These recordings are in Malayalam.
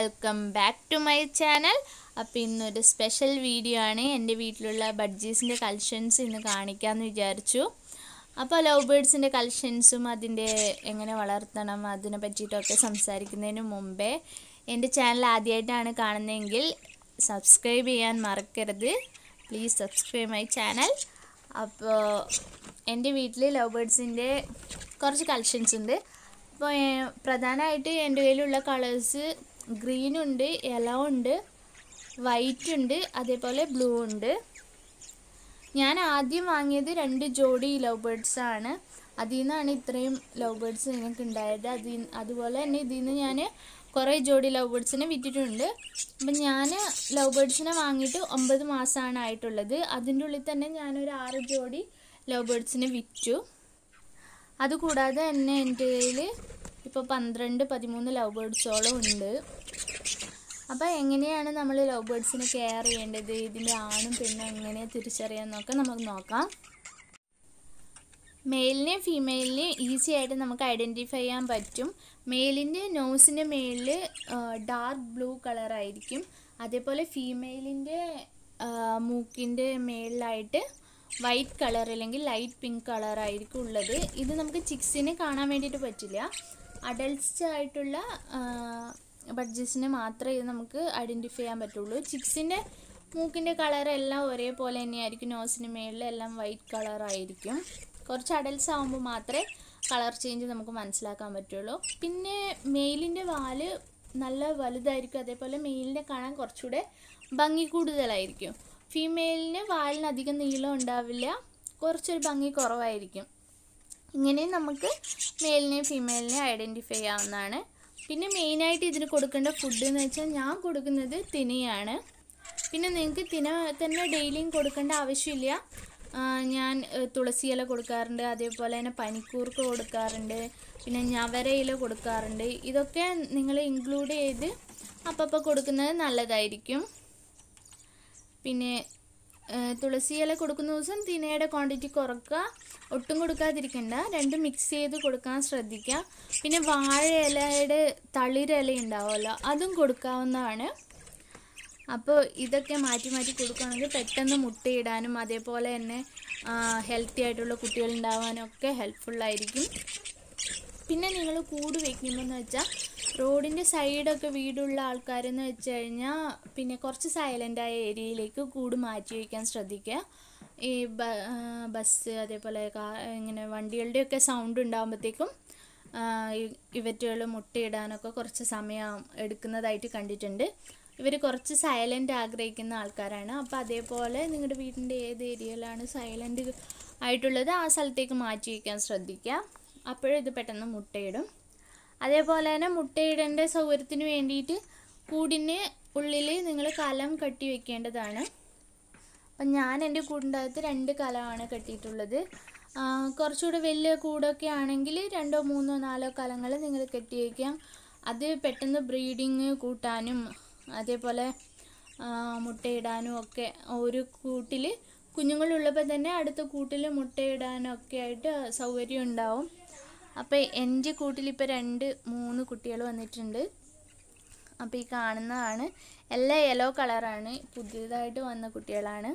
Welcome back to my channel. അപ്പോൾ ഇന്നൊരു സ്പെഷ്യൽ വീഡിയോ ആണ്. എൻ്റെ വീട്ടിലുള്ള ബഡ്ജീസിൻ്റെ കളക്ഷൻസ് ഇന്ന് കാണിക്കാമെന്ന് വിചാരിച്ചു. അപ്പോൾ ലവ് ബേർഡ്സിൻ്റെ കളക്ഷൻസും അതിൻ്റെ എങ്ങനെ വളർത്തണം അതിനെ പറ്റിയിട്ടൊക്കെ സംസാരിക്കുന്നതിന് മുമ്പേ എൻ്റെ ചാനൽ ആദ്യമായിട്ടാണ് കാണുന്നതെങ്കിൽ സബ്സ്ക്രൈബ് ചെയ്യാൻ മറക്കരുത്. Please subscribe my channel. അപ്പോൾ എൻ്റെ വീട്ടിൽ ലവ് ബേർഡ്സിൻ്റെ കുറച്ച് കളക്ഷൻസ് ഉണ്ട്. അപ്പോൾ പ്രധാനമായിട്ട് എൻ്റെ കയ്യിലുള്ള കളേഴ്സ് ഗ്രീനുണ്ട്, യെല്ലോ ഉണ്ട്, വൈറ്റ് ഉണ്ട്, അതേപോലെ ബ്ലൂ ഉണ്ട്. ഞാൻ ആദ്യം വാങ്ങിയത് 2 ജോഡി ലവ് ബേർഡ്സാണ്. അതിൽ നിന്നാണ് ഇത്രയും ലവ് ബേർഡ്സ് എനിക്ക് ഉണ്ടായത്. അതുപോലെ തന്നെ ഇതിൽ നിന്ന് ഞാൻ കുറേ ജോഡി ലവ് ബേർഡ്സിനെ വിറ്റിട്ടുണ്ട്. അപ്പം ഞാൻ ലവ് ബേർഡ്സിനെ വാങ്ങിയിട്ട് 9 മാസമാണ് ആയിട്ടുള്ളത്. അതിൻ്റെ ഉള്ളിൽ തന്നെ ഞാനൊരു 6 ജോഡി ലവ് ബേർഡ്സിനെ വിറ്റു. അതുകൂടാതെ തന്നെ എൻ്റെ കയ്യിൽ ഇപ്പോൾ 12-13 ലവ് ബേർഡ്സോളം ഉണ്ട്. അപ്പോൾ എങ്ങനെയാണ് നമ്മൾ ലവ് ബേർഡ്സിനെ കെയർ ചെയ്യേണ്ടത്, ഇതിൻ്റെ ആണും പെണ്ണും എങ്ങനെ തിരിച്ചറിയാമെന്നൊക്കെ നമുക്ക് നോക്കാം. മെയിലിനെയും ഫീമെയിലിനെയും ഈസി ആയിട്ട് നമുക്ക് ഐഡൻറ്റിഫൈ ചെയ്യാൻ പറ്റും. മെയിലിൻ്റെ നോസിൻ്റെ മേളിൽ ഡാർക്ക് ബ്ലൂ കളറായിരിക്കും. അതേപോലെ ഫീമെയിലിൻ്റെ മൂക്കിൻ്റെ മേളിലായിട്ട് വൈറ്റ് കളർ അല്ലെങ്കിൽ ലൈറ്റ് പിങ്ക് കളറായിരിക്കും ഉള്ളത്. ഇത് നമുക്ക് ചിക്സിനെ കാണാൻ വേണ്ടിയിട്ട് പറ്റില്ല. അഡൽട്ട്സ് ആയിട്ടുള്ള ബഡ്ജസിനെ മാത്രമേ ഇത് നമുക്ക് ഐഡൻറ്റിഫൈ ചെയ്യാൻ പറ്റുള്ളൂ. ചിക്സിൻ്റെ മൂക്കിൻ്റെ കളറെല്ലാം ഒരേപോലെ തന്നെയായിരിക്കും. നോസിന് മേളിൽ എല്ലാം വൈറ്റ് കളറായിരിക്കും. കുറച്ച് അഡൽട്ട്സ് ആകുമ്പോൾ മാത്രമേ കളർ ചേഞ്ച് നമുക്ക് മനസ്സിലാക്കാൻ പറ്റുള്ളൂ. പിന്നെ മെയിലിൻ്റെ വാല് നല്ല വലുതായിരിക്കും. അതേപോലെ മെയിലിനെ കാണാൻ കുറച്ചുകൂടെ ഭംഗി കൂടുതലായിരിക്കും. ഫീമെയിലിന് വാലിന് അധികം നീളം ഉണ്ടാവില്ല, കുറച്ചൊരു ഭംഗി കുറവായിരിക്കും. ഇങ്ങനെ നമുക്ക് മെയിലിനെയും ഫീമെയിലിനെയും ഐഡൻറ്റിഫൈ ചെയ്യാവുന്നതാണ്. പിന്നെ മെയിനായിട്ട് ഇതിന് കൊടുക്കേണ്ട ഫുഡ് എന്ന് വെച്ചാൽ ഞാൻ കൊടുക്കുന്നത് തിനയാണ്. പിന്നെ നിങ്ങൾക്ക് തിന തന്നെ ഡെയിലിയും കൊടുക്കേണ്ട ആവശ്യമില്ല. ഞാൻ തുളസി ഇല കൊടുക്കാറുണ്ട്, അതേപോലെ തന്നെ പനിക്കൂർക്ക കൊടുക്കാറുണ്ട്, പിന്നെ ഞവരയില കൊടുക്കാറുണ്ട്. ഇതൊക്കെ നിങ്ങൾ ഇൻക്ലൂഡ് ചെയ്ത് അപ്പോൾ കൊടുക്കുന്നത് നല്ലതായിരിക്കും. പിന്നെ തുളസി ഇല കൊടുക്കുന്ന ദിവസം തിനയുടെ ക്വാണ്ടിറ്റി കുറക്കുക, ഒട്ടും കൊടുക്കാതിരിക്കണ്ട, രണ്ടും മിക്സ് ചെയ്ത് കൊടുക്കാൻ ശ്രദ്ധിക്കുക. പിന്നെ വാഴ ഇലയുടെ തളിരില ഉണ്ടാവുമല്ലോ, അതും കൊടുക്കാവുന്നതാണ്. അപ്പോൾ ഇതൊക്കെ മാറ്റി മാറ്റി കൊടുക്കുകയാണെങ്കിൽ പെട്ടെന്ന് മുട്ടയിടാനും അതേപോലെ തന്നെ ഹെൽത്തി ആയിട്ടുള്ള കുട്ടികളുണ്ടാവാനും ഒക്കെ ഹെൽപ്ഫുള്ളായിരിക്കും. പിന്നെ നിങ്ങൾ കൂട് വയ്ക്കുമ്പോൾ എന്ന് വെച്ചാൽ റോഡിൻ്റെ സൈഡൊക്കെ വീടുള്ള ആൾക്കാരെന്ന് വെച്ച് കഴിഞ്ഞാൽ പിന്നെ കുറച്ച് സൈലൻ്റായ ഏരിയയിലേക്ക് കൂട് മാറ്റി വയ്ക്കാൻ ശ്രദ്ധിക്കുക. ഈ ബസ് അതേപോലെ ഇങ്ങനെ വണ്ടികളുടെയൊക്കെ സൗണ്ട് ഉണ്ടാകുമ്പോഴത്തേക്കും ഇവറ്റുകൾ മുട്ടയിടാനൊക്കെ കുറച്ച് സമയം എടുക്കുന്നതായിട്ട് കണ്ടിട്ടുണ്ട്. ഇവർ കുറച്ച് സൈലൻ്റ് ആഗ്രഹിക്കുന്ന ആൾക്കാരാണ്. അപ്പോൾ അതേപോലെ നിങ്ങളുടെ വീടിൻ്റെ ഏത് ഏരിയയിലാണ് സൈലൻ്റ് ആയിട്ടുള്ളത് ആ സ്ഥലത്തേക്ക് മാറ്റി വയ്ക്കാൻ ശ്രദ്ധിക്കുക. അപ്പോഴും ഇത് പെട്ടെന്ന് മുട്ടയിടും. അതേപോലെ തന്നെ മുട്ടയിടേണ്ട സൗകര്യത്തിന് വേണ്ടിയിട്ട് കൂടിന് ഉള്ളിൽ നിങ്ങൾ കലം കെട്ടി വെക്കേണ്ടതാണ്. അപ്പം ഞാൻ എൻ്റെ കൂടിൻ്റെ അകത്ത് 2 കലമാണ് കെട്ടിയിട്ടുള്ളത്. കുറച്ചുകൂടെ വലിയ കൂടൊക്കെ ആണെങ്കിൽ 2, 3, 4 കലങ്ങൾ നിങ്ങൾ കെട്ടി വയ്ക്കാം. അത് പെട്ടെന്ന് ബ്രീഡിങ് കൂട്ടാനും അതേപോലെ മുട്ടയിടാനും ഒക്കെ ഒരു കൂട്ടിൽ കുഞ്ഞുങ്ങളുള്ളപ്പോൾ തന്നെ അടുത്ത കൂട്ടിൽ മുട്ടയിടാനൊക്കെ ആയിട്ട് സൗകര്യം ഉണ്ടാവും. അപ്പോൾ എൻ്റെ കൂട്ടിലിപ്പോൾ 2-3 കുട്ടികൾ വന്നിട്ടുണ്ട്. അപ്പോൾ ഈ കാണുന്നതാണ് എല്ലാം യെല്ലോ കളറാണ്, പുതിയതായിട്ട് വന്ന കുട്ടികളാണ്.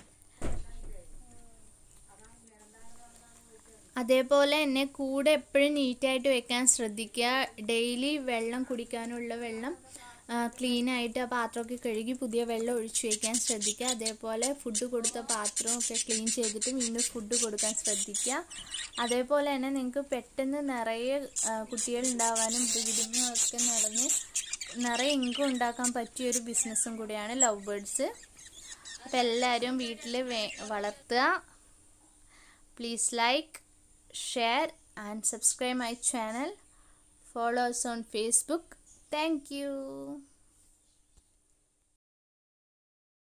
അതേപോലെ തന്നെ കൂടെ എപ്പോഴും നീറ്റായിട്ട് വെക്കാൻ ശ്രദ്ധിക്കുക. ഡെയിലി വെള്ളം കുടിക്കാനുള്ള വെള്ളം ക്ലീനായിട്ട് ആ പാത്രമൊക്കെ കഴുകി പുതിയ വെള്ളം ഒഴിച്ചു വയ്ക്കാൻ ശ്രദ്ധിക്കുക. അതേപോലെ ഫുഡ് കൊടുത്ത പാത്രമൊക്കെ ക്ലീൻ ചെയ്തിട്ട് വീണ്ടും ഫുഡ് കൊടുക്കാൻ ശ്രദ്ധിക്കുക. അതേപോലെ തന്നെ നിങ്ങൾക്ക് പെട്ടെന്ന് നിറയെ കുട്ടികളുണ്ടാവാനും ബ്രീഡിങ്ങും ഒക്കെ നടന്ന് നിറയെ ഇൻകം ഉണ്ടാക്കാൻ പറ്റിയൊരു ബിസിനസ്സും കൂടിയാണ് ലവ് ബേർഡ്സ്. അപ്പോൾ എല്ലാവരും വീട്ടിൽ വളർത്തുക. Please like, share and subscribe my channel. Follow us on Facebook. Thank you.